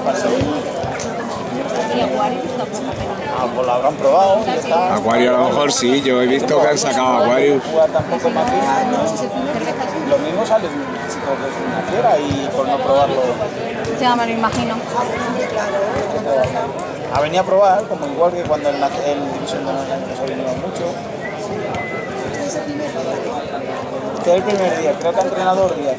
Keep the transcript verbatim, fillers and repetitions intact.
Y Aquarius tampoco. Ah, pues lo habrán probado. Está. Aquarius a lo mejor sí, yo he visto que han sacado Aquarius. Tampoco más bien. Lo mismo sale de un chico que es una fiera y por no probarlo. Ya me lo imagino. Ha venido a probar, como igual que cuando en la en División de Honor nos ha venido mucho. Este es el primer día, creo que el entrenador día